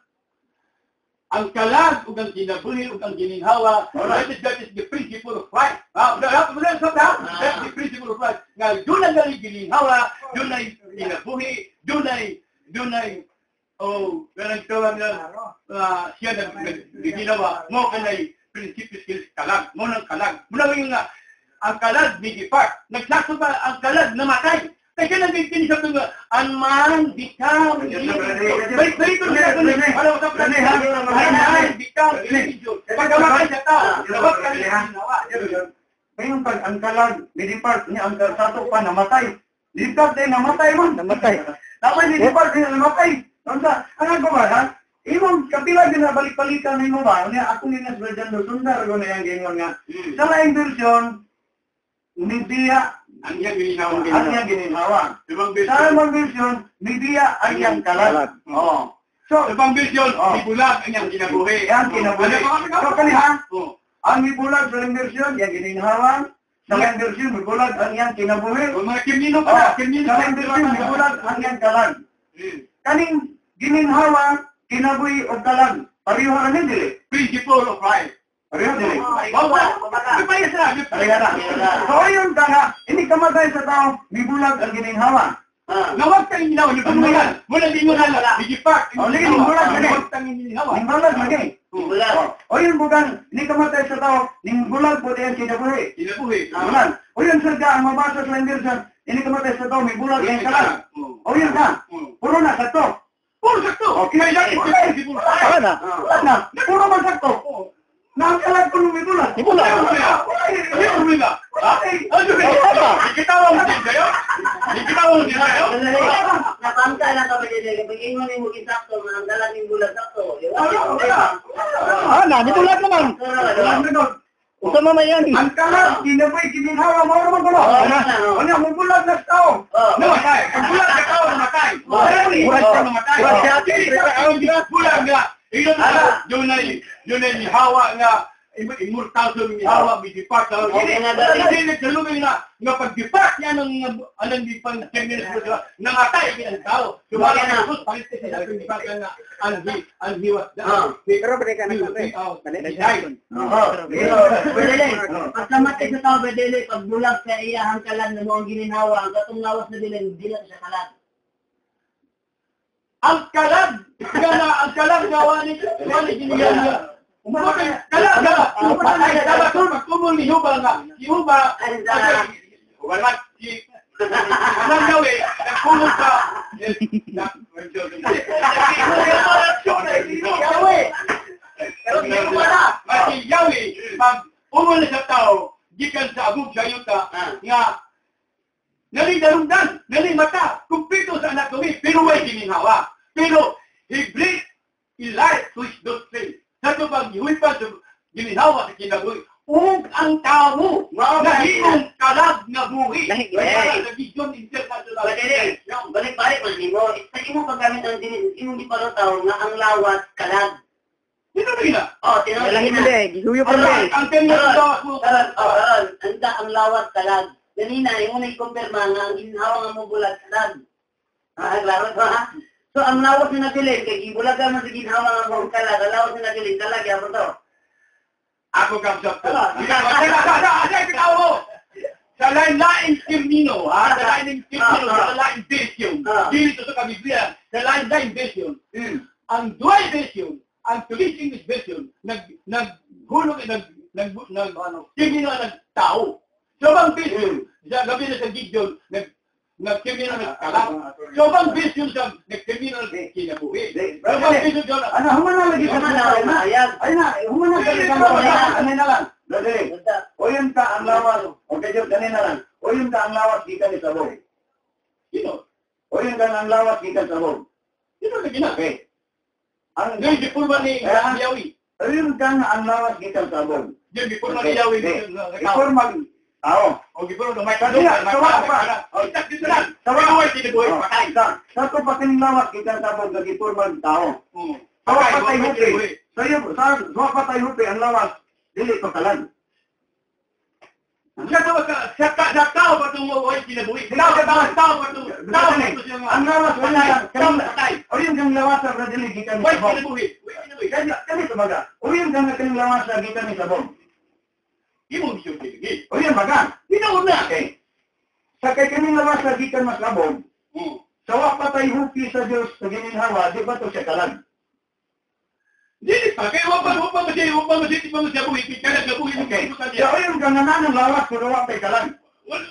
Ang kalag ug ang kinabuhi ug ang gininhawa, that is, that is the principle of life. Ah, dapat mo lang sa that's the principle of life. Nga doon ang gininhawa, doon ay kinabuhi, doon ay doon ay oh, ganang tawag na ah, siya na ginawa mo kanay prinsipyo skills kalag, mo nang kalag. Muna yung nga ang kalag nag-depart. Nagsakto pa ang kalag namatay. Kaya nang bigtin sa tunga, ang man bitaw. Balik balik ko na ko ni. Alam sa plan ha. Ang man bitaw. Pagkamatay sa tao, dapat ka ginawa. Ngayon pag ang kalag, nilipart niya ang sato pa namatay. Nilipart din namatay man. Namatay. Tapos nilipart din namatay. Ang sa, ang ko ba ha? Imong kapila din na balik-balikan ni mo ba? Niya ako ni Nas Bradando sundar ko na yung gingon nga. Sa laing version, nibiya Ang yang ginawa. ang yang gininhawa. Ibang Sa version. ibang version, nibiya ang yang kalag. Oo. So, Ibang version, Oh. ibulag ang yang kinabuhi. yan kinabuhi. So, kaniha, ang ibulag sa laing version, yang gininhawa. Sa laing version, ibulag ang yang kinabuhi. Ang mga kimino pa Oh, na, kimino sa laing version, ibulag ang yang kalag. Kaning gininhawa, kinabuhi o kalag. Pareho na ni dili. Principle of life. Pareho dili. Bawa, kapaya sa, Pareho na. So, yun ka nga, hindi ka matay sa tao, mibulag ang gininhawa. Ah. nawag tayong ginawa, yung pagmulan. Mula di mo nala, digipak. Oh, lagi, ibulag lagi. Nawag tayong ginawa. Mibulag lagi. Bulag. O yun bukan, hindi ka matay sa tao, nimbulag po diyan kinabuhi. Kinabuhi. Bulan. O yun sir ka, ang mabasa sa Anderson, hindi ka matay sa tao, may bulag ang kalag. O yun ka, puro na sakto. Puro sakto. Okay, Kaya okay. yan, si puro. Wala na. Wala na, puro man sakto. Nakalag ko nung may bulag. Di bulag. Hindi mo nila. Ano ba? Ikitawa mo din kayo? Ikitawa mo din kayo? Napangka lang ka ba dito? Kapag ingon ni mo isakto, ang dalang yung bulag sakto. Ah, na, di bulag naman. Usa mo may yan. Ang kalag, kinabuhi, kininhawa, mo naman ko. O niya, may bulag na tao. Namatay. Ang bulag ka tao, namatay. Bulag ka namatay. Bulag nga. Ilo na, yun na, yun na ihawa nga, immortal sa ihawa, may depart sa hindi nagsalungin na, nga pag-depart niya ng, anong di pang ten minutes mo sila, nangatay ang tao. Sumala na, sus, palitin sila, pag-depart ka na, anhi, anhiwas na. Pero balik ka na sa Bedele, pag namatay sa tao, bedele, pag bulag sa iyahang kalan na mo ang gininawa, ang katong nawas na dilim, di na siya kalan. Ang kalag, nga na, ang kalag gawa ni, gawa ni Ginyan niya. Umatay, kalag, kalag, umatay, kalag, pag tumul ni Huba nga, si Huba, wala, si, anong gawi, nagpulong sa, si Yawi, pag umuli sa tao, gikan sa abog sa yuta, nga, nalidalungdan, nalimata, kumpito sa anak kami, pero may gininhawa. Pero, he breathed his life to his doctrine. Sa ito pag iwipan sa gininhawa sa kinabuhi, ug ang tao, nahimong kalag na buhi. Nahi- Kaya sa Gideon International. Bedele, balik-balik man mo, sa imong paggamit ng dinis, imong di pa tao nga ang lawat kalag. Sino ba yun? Oh, tinawag Wala hindi. Giguyo pa Ang rin. ang tenyo ng dawas mo. Karan, oh, karan, anda ang lawat kalag. Ganina, yung unay kumpirma nga ang ginhawa nga mo bulag kalag. Ah, klaro ba ha? So, ang lawas na nagilin, kay gibulag ka man sa ginhawa nga mo kalag, ang lawas na nagilin, kalag, yan mo to. Ako kamsap to. Sa lain-laing termino, ha? Sa lain-laing termino, sa lain version. Dili to sa kabiblia, sa lain-laing version. Ang dual version, ang Tulis English version, nag naghulog nag nag nag ano, termino ng tao. So bang version, sa gabi na sa Gideon, nag nag-termino ng kalag. So bang version sa nag-termino ng kinabuhi. So bang version sa Ano, human na lagi ka Tama na. na, Ay na, ayan. ay na, human na lagi ka na. Ano na lang. Dali. O yun ka ang lawas. O kaya ganun na lang. O yun ka ang lawas, di ka ni sabog. Sino? O yun ka ang lawas, di ka sabog. Sino na gina? Okay. Ang Ngayon, di pulma ni Yawi. o yun ka ang lawas, di ka sabog. Yung di pulma ni Yawi. Ikaw mag tao. O di pulma may Kasi nga, sawa pa. O, itak dito lang. Sawa Sawa pa. Sinibuhay, Oh, patay. Sa sa ko pa kining lawas, di ka sabog, nagipur mag tao. Oo. Sawa Patay, patay huwag hupi. sinibuhay. So yun, sa sawa patay hupi, ang lawas, dili ko kalan. Sa tawa ka, sa ka- sa tao pa itong huwag sinibuhay. Tao ka tao, tao pa itong, tao pa ito siya. Ang lawas, wala lang. Tao patay. O yun kang lawas, sa dili, di ka ni Huwag sabog. sinibuhay. Huwag sinibuhay. Kani kani kumbaga. O yun kang kining lawas, sa di ka ni sabog. Imo bisyo sinigit. O yun baga. Minaw na. Okay. Sa kay kining lawas, sa di ka mas sabog, Oo. sawa patay hupi sa Diyos, sa gininhawa, di ba to siya kalan? Dili pa, kaya wapag, wapag masya, wapag masya, di pa masya buhi, kaya nagkabuhi ng Okay. kaibutan So, niya. ayun ka nga na ng lawas pero wala kay kalag. Wala.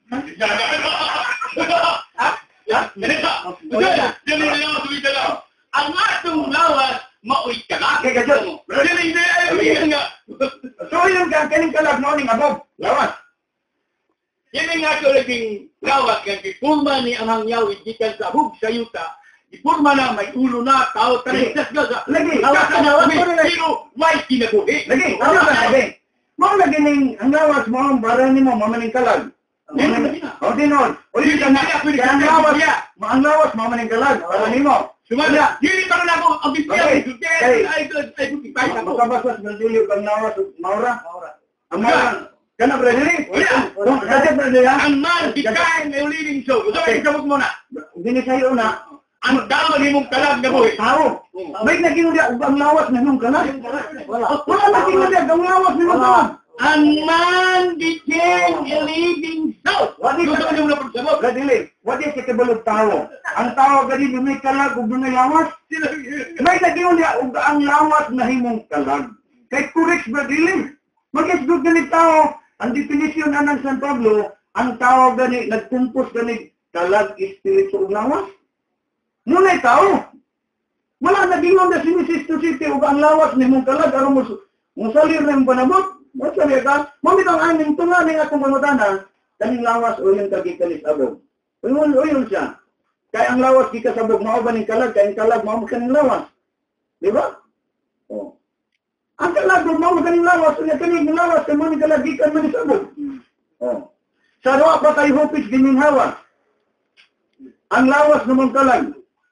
Ha? Ha? Ganito. Ganito. Yan ang lawas, umita lang. Ang atong lawas, maoy ka lang. Okay, ganyan. Yan ang hindi, nga. So, ayun ka, kaning kalag mo ning abog. Lawas. Yan ang ato laging lawas, kaya kipulma ni ang hangyaw, idikan sa hug sa yuta, ipurma na may ulo na, tao, taristas ka sa... Lagi. Lawas ka, lawas ko rin. Pero may kinabuhi. Lagi. Ano ba lagi? Mo lagi ning ang lawas mo ang barang nimo mamaning kalag. O dinon. O di ka na. Ang lawas ya. Ang lawas mamaning kalag. Para nimo. Sumala, dili pa rin ako ang bibigyan. Okay. Ay, ay, ay, buti pa ako. Makabasas na dili ang lawas maura. Ang maura. Kana Bradley? Wala. Kasi Bradley ha. Ang man, bigkain may leading show. Gusto ko isabot mo na. Dini sayo na. Ang dama ni mong kalag na buhi. Tao. Baik na kinudia ang lawas na nung kalag. Wala. Wala na kinudia ang lawas ni nung kalag. Ang man became a living soul. What is Gusto ko yung napagsabot. Bradley, what is kitabalog tao? Ang tao gadi may kalag ug dunay lawas. May nagiyon niya ug ang lawas na himong kalag. Kay correct Bradley. Mag-isgod ganit tao, ang definisyon na ng San Pablo, ang tao gani nagkumpos gani kalag espiritu ug lawas. Muna'y tao. Wala nagingon na sinisisto city ug ang lawas ni mong kalag aron mo musalir na yung panabot. Masali ka, mamitang aning tunga ning atong pangutana, kaning lawas o yung kagikalis abog. Uyon, uyon siya. Kaya ang lawas gikasabog, mao ba ning kalag, kaya ang kalag mao kaning lawas. Di ba? Oh. Ang kalag mao kaning lawas, unya kaning lawas kay mo ning kalag gikan man isabog. Oh. Sa roa pa kay hupit gininhawa. Ang lawas namang kalag.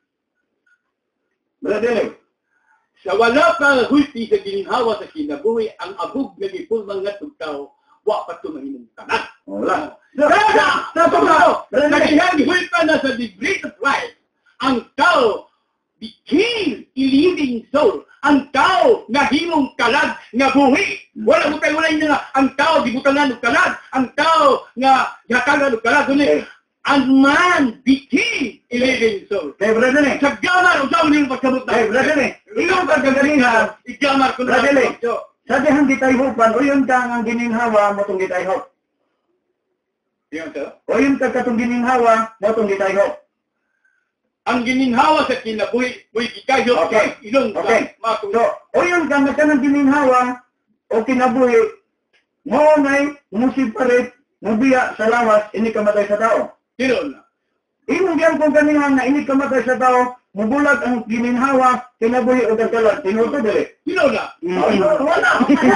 Bradley. Sa wala ka hulti sa gininhawa sa kinabuhi, ang abog na gipulmang nga tugtaw, wa pa tumahimong tanan. Wala. Kaya Sa tugtaw, nagihang hulpa na sa degree of life, ang tao became a living soul. Ang tao nga himong kalag nga buhi. Wala mo kayo wala nga ang tao gibutangan og kalag. Ang tao nga gatagan og kalag. Kundi ang man became a living soul. Kay Bradley. Sa gamar, usaw niyong pagkabot na. Kay Bradley. Ikaw kagalingan. Igamar ko na. Bradley. Sa dihang gitayhupan, o yun ka ang gininhawa mo itong gitayhop. Yan, sir. O yun ka katong gininhawa mo itong gitayhop. Ang gininhawa sa kinabuhi, buhi kikayo, Okay. ilong Okay. sa So, matulog. o yun ka nga ng gininhawa o kinabuhi, mo ngay musib palit, mubiya sa lawas, ini kamatay sa tao. Sino na? Imong diyan kung kanihan na ini kamatay sa tao, mubulag ang gininhawa, kinabuhi o kagkalag. Tinuto dili. Sino na? Ay, wala.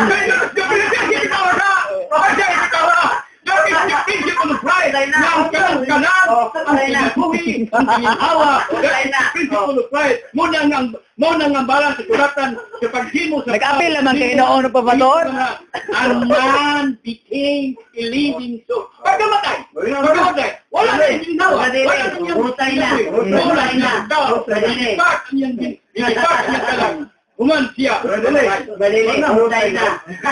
Muna nga balang sa kuratan sa paghimo sa Nag-apil naman kayo noon pa ba doon? Ang man became a living soul. Pagkamatay! Pagkamatay! Wala na yung ginawa! Wala na yung Hutay na. Wala Hutay na na. yung Ipak niyang ipak niya ka lang. Human siya. Bradley. Balili, hutay na.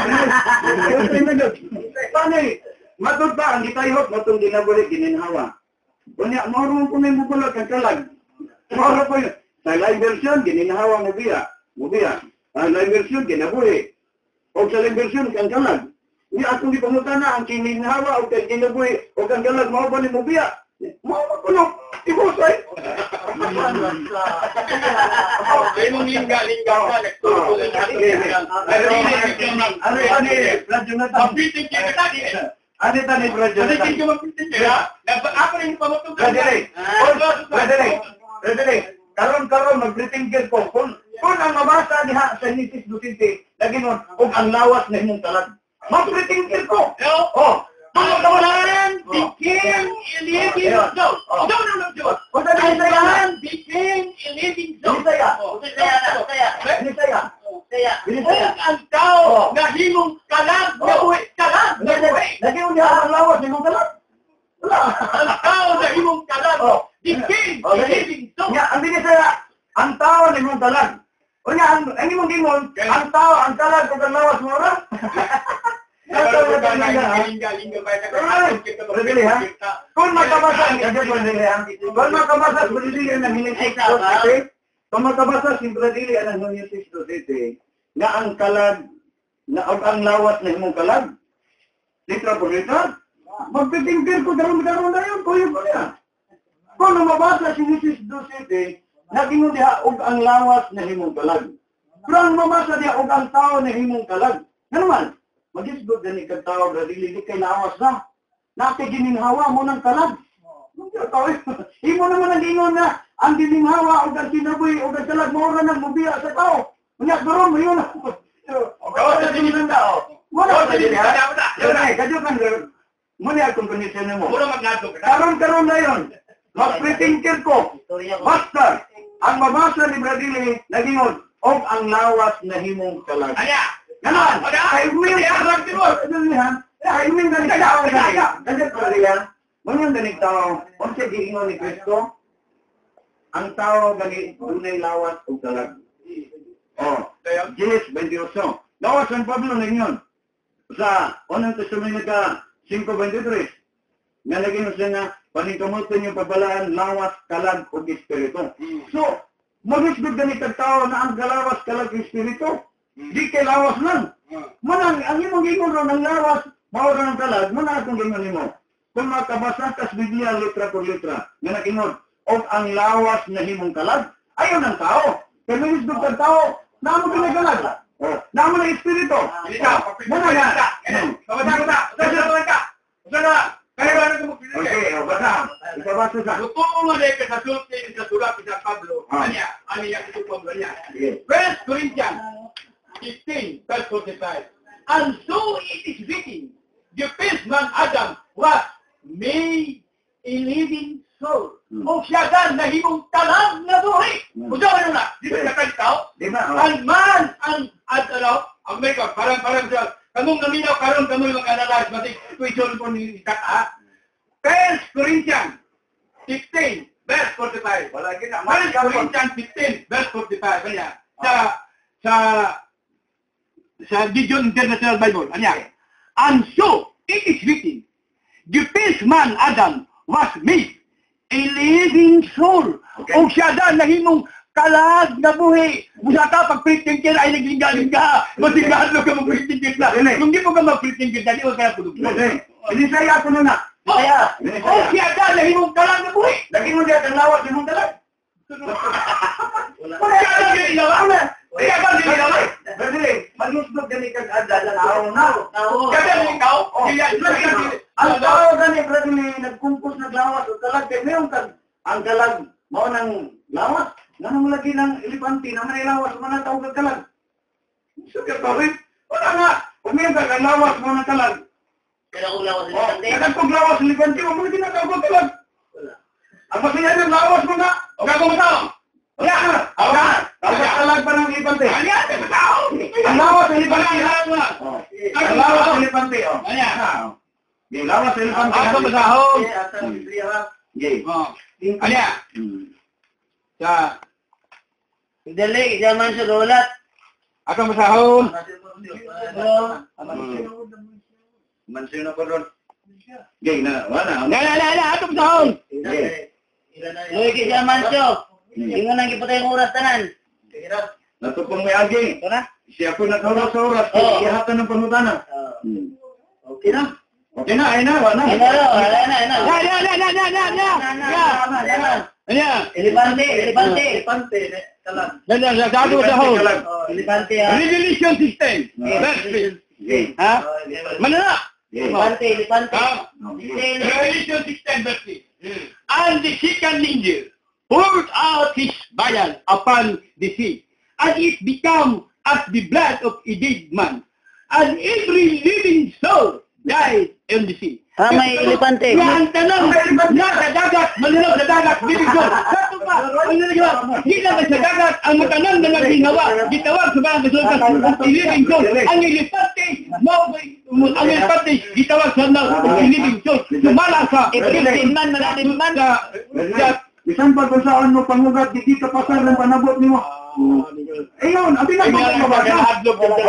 Paano eh? Matod ba ang gitayhop mo itong ginabuhi, gininhawa? Kunya, maroon po may mubulag kang kalag. Maroon po yun. Sa live version, gininhawa mo biya. Mo biya. Ang live version, ginabuhi. O sa live version, kang kalag. Hindi atong ipamutan na ang gininhawa o kang ginabuhi o kang kalag, mao ba ni mo biya? Mao makulong. Ibusay. Ay mong lingga-lingga ka. Nagtulog na Ano yan eh? Brad Jonathan. Mapitin ka na tadi. Ano yan eh, Brad Kasi Jonathan? hindi mapitin ka. Ako rin pamutong ka. Bradley. Bradley. Bradley. Karon-karon mag-greeting ko. Kung, kung ang mabasa diha sa Nisis Duterte, lagi nun, kung ang lawas na himong talag. Mag-greeting ko. Oh. Ang kawalan became a living soul. No, no, no, no. O sa Ang Nisaya. kawalan became a living soul. Nisaya. Kaya na, kaya. Nisaya. Kaya. Nisaya. Kung ang tao na himong kalag na buhay, kalag na buhay. Lagi nun diha ang lawas na himong talag. Wala. Ang tao na himong kalag Oh. became Oh, a lagi. living soul. Nga, ang Nisaya, ang tao na himong talag. O nga, ang, ang himong gingon, ang tao, ang talag kung ang lawas mo ra. Bradley ha? Kung makabasa, kung makabasa, Bradley ang hinisip ko kasi, Kung magkabasa, simpre dili ang Genesis two City, nga ang kalag, na og ang lawat na himong kalag. Litra po litra. Magpitingpir ko daron-daron na yun, kuya ko niya. Kung mabasa si Genesis two City, naging diha og ang lawas na himong kalag. Pero ang mamasa diha og ang tao na himong kalag. Nga naman, mag-isbog gani kag tao na dili di kay lawas na. Nakiginhawa mo ng kalag. Imo naman ang ingon na ang ginhawa o ang sinaboy o ang kalag mo ra nang mubiya sa tao. Unya doron mo yun. Ikaw sa sinin tao. Wala sa dili ha. Dili kadyo kan. Muna akong kondisyon mo. Mura magnato ka. Karon-karon na yun. Mag-pretingkir ko. Basta, ang mabasa ni Bradley, nagingon, og ang lawas na himong kalag. Anya! Ganon! Ay, umiyong kalag din mo! Ay, umiyong ganig tao ka niya. Kasi Bradley, umiyong ganig tao, kung siya giingon ni Cristo, ang tao ganig, dunay lawas o kalag. Oh, Genesis twenty-eight. Lawas ang Pablo na yun. Sa unang testimony ka, five twenty-three. Nga naging siya nga, paningkamutin yung pabalaan, lawas, kalag, o espiritu. So, mag-isbig ganit ang tao na ang kalawas, kalag, espiritu. Di kay lawas lang. Manang, ang imong gingon ron ng lawas, mawala ng kalag, manang akong gingon mo. Kung makabasa kas Biblia, litra por litra, nga nagingon, o ang lawas na himong kalag, ayaw ng tao. Kaya mag-isbig ang tao, naamo ginagalag. Naamo ng espiritu. Hindi ka, Muna yan. Babasa ko na! Babasa ka! Babasa ka! Kaya ba na kumupili? Okay, o basa. Ikabasa sa. Lutungo na ka sa sulti sa sulat sa Pablo. Ah. Anya, anya ito Pablo niya. Yes. First Corinthians fifteen, verse forty-five. And so it is written, the first man Adam was made a living soul. Hmm. O siya gan na himong talang na buhay. Hmm. O siya na, di ba nakagitaw? Di ba? Ang man, ang, at ano, ang may ka, parang, parang siya, kamong naminaw, karon kamoy mag-analyze, matik, question po ni Kata. First Corinthians fifteen, verse forty-five. Wala gina. First Corinthians fifteen, verse forty-five. Kanya, sa, sa, sa Gideon International Bible. Kanya, and so, it is written, the first man, Adam, was made a living soul. Okay. O siya dahil nahimong kalag na buhi. Musa ka, pag pre-thinker ay naglingga-lingga. Masigado ka mag-pre-thinker na. Kung di mo ka mag-pre-thinker na, di mo kaya tulog. Inisaya ko na na. Kaya, o siya dahil nahimong kalag na buhi. Lagi mo diyan ang lawas yung talag. Kaya lang yung ilawa. Kaya ba yung ilawa? Bradley, mag-usbog gani kag adal ang araw na. Kaya lang ikaw. Ang tao gani Bradley nagkumpos naglawas o talag kay mayong kag ang kalag mao nang lawas. Nang lagi ng elipante na may lawas man tao kag kalag. So ka tawid. Wala nga. Umiyan kag ang lawas mo nang kalag. Pero kung lawas Oh, kadang kung lawas elipante mo mo ginagawa kag kalag. Ang masaya ng lawas mo na. O gagawin mo tao. Wala ka. Wala ka. Tapos kalag pa ng elipante. Kanya, may tao. Ang lawas elipante. Kanya, Oh. Ang lawas elipante. Oh. Kanya. Yung lawas elipante. Ako masahog. Okay. Oh. Kanya. Sa, Dali, zaman sa dolat. ako masahog. Mansin na ko ron. Okay, na, wala. Na, na, na, na, ako masahog. Okay. Luwi kay zaman siyo. Ingon nang gipatay ang oras tanan. Natupong may aging. Ito na? Siya po nakaroon sa oras. Oo. Ihatan ng pangutana. Okay na? Okay na, ay na, wala. Ay na, wala na, ay na. Na, na, na, na, na, na, na. Na. Kanya. Elefante, elefante. Elefante, kalag. Na, na, na, ako masahog. Elefante ha. Revelation system. Verse. Okay. Ha? Manana. Elefante, elefante. Ha? Elefante. Revelation system, verse. And the second angel poured out his vial upon the sea, and it became as the blood of a dead man, and every living soul died in the sea. Ah, may elefante. Yan, tanong, nasa dagat, malinaw sa dagat, living soul. Sato pa, ang nalagawa, hindi lang sa dagat, ang matanang na naghingawa, gitawag sa mga kasultas, ang living soul. Ang elefante, ang elefante, gitawag sa living soul. Sumala sa, fifteen man, malalim man. sa, sa, Isang pagkasaan mo pangugat, di kita pasar ng panabot ni mo. Eh yun, abi na ay, mga mga kabata. hadlok ng dalaw.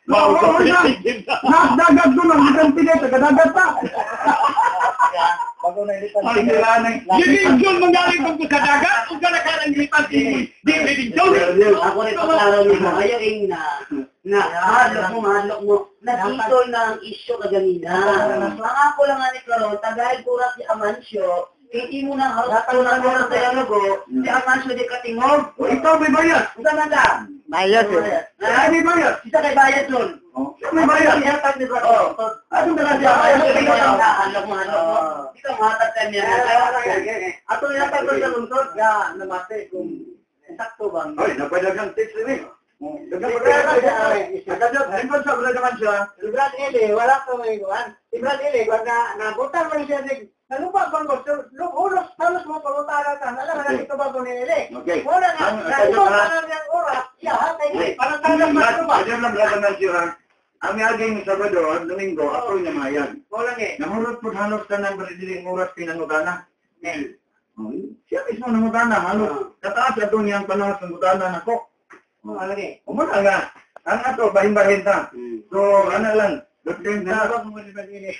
Oo, oo, na. Nakdagat ko lang, isang pinay, tagadagat pa. Bago na ilipan. Ay, kailangan. Religion manggaling ko sa dagat o ka nakarang lipat di di religion. Ako rin paklaro nito. Ayaw yung na, na, mahadlok mo, mahadlok mo. Nakitol na ang isyo kaganina. Pangako lang nga ni Karon, tagay kurat si Amancio, hindi mo na harap ko na kurat sa dialogo, si Amancio di katingog. O, ikaw may bayad. Unsa man ta? Bayad eh. Ay, may bayad. Isa kay bayad nun. O, siya may bayad. Ihatag ni Karon. Atong dala siya, ayaw sa ikaw lang nahalok mo, halok mo. Di ka mahatag ka niya. Atong ihatag ko sa lungsod, ga, namate kung sakto bang. Ay, napadagang tips rin eh. Dagang Kaya pagkakasya. siya, Dagang, hanggang sa wala naman siya. Si Brad Ili, wala ko may iguan. Si Brad Ili, wag na nabutan man siya sig. Nalupa bang gusto? Ulos, halos mo pagutaran ka. Alam na dito ba ko ni Ili? Okay. Wala na, Ang- nalupa ang- na niyang oras. Yeah, hatay. Parang Brad, talang mas ba? Brad lang brad naman siya. Ang aging Sabado at Domingo, ako yung namayan. Wala ni. Nahulot po halos ka ng Brasiling oras pinangutana. Siya mismo nangutana, halos kataas ito niyang panahon ng utana na ko. Wala ni. Umuna nga. Ang ato, bahin-bahin ta. So, ano lang, doktrin na. Nalabag mo si Brad Ili.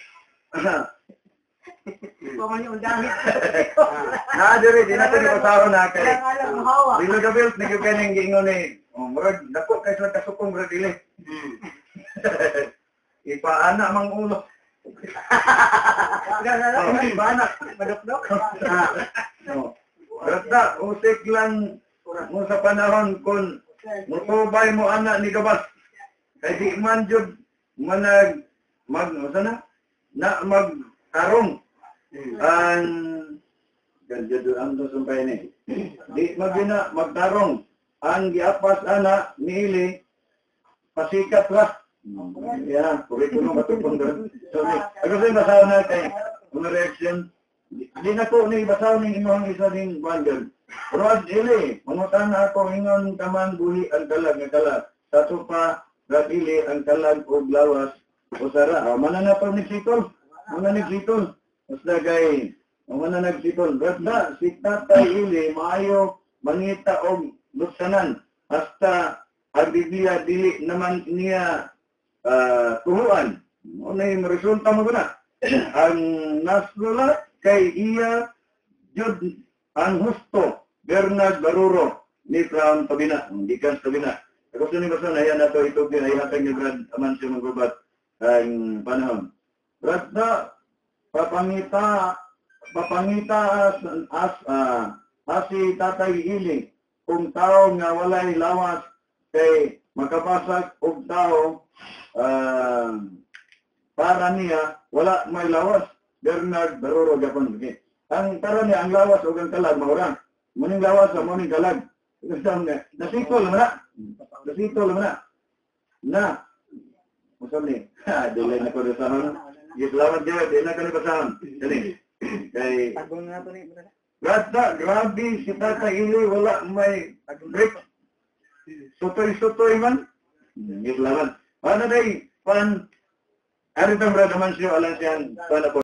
Ikaw man yung dahil. Nadiri, di natin ipasaro na kay. Kaya alam mo hawa. Dilo gabil, nagyo ka nang gingon eh. Oh, murag, dako kay sa kasukong Brad Ili. Ipaana mang ulo. Gana Oh, banak. Madok-dok. No. Basta, usik lang mo sa panahon kung mutubay mo anak ni Gabas. Kaya di man jud manag mag ano na na magtarong ang ganjud ang sumpay ni. Di magina magtarong ang giapas ana niili pasikat lah. Ya, kurikulo matupon doon. So, ako sa basaw na kay mga reaction. Di na ko ni basaw ning imong isa ding bandel. Rod dili, mangutan na ako ingon taman buhi ang kalag nga kalag. Sa tupa, dili ang kalag og lawas o sara. Ah, mana na pa nagsitol. Mana nagsitol. Basta kay, mana nagsitol. Basta, si Tatay Ili, maayo, mangita og luksanan. Hasta, ang Biblia, dili naman niya uh, tuhuan. Ano yung resulta mo na? Ang nasula kay iya, jud ang husto, Bernard Baruro, ni Crown Tabina, ang gikan Tabina. Ako sa nyo basta na yan nato ito, ginahihatag ni Brad Amancio magbubat ang panahon. Brad na, papangita, papangita as, as, uh, as si Tatay Ili, kung tao nga walay lawas, kay makabasag og tao, uh, para niya, wala may lawas. Bernard Baruro, Japon. Okay. Ang para niya, ang lawas o ang kalag, maurang. Muning lawas o muning kalag. Nasito naman na. Nasito naman na. Na. Masam ni. Ha, dilay na ko na sahon. Gislamat dyan, di na ko na pasahon. Dali. Kay... Tagong na to ni. Gata, grabe, si Tata Ili, wala may break. Sutoy-sutoy man. Gislamat. Ano day, pan... Ari tang Brad Amancio, alang siyang, paano po?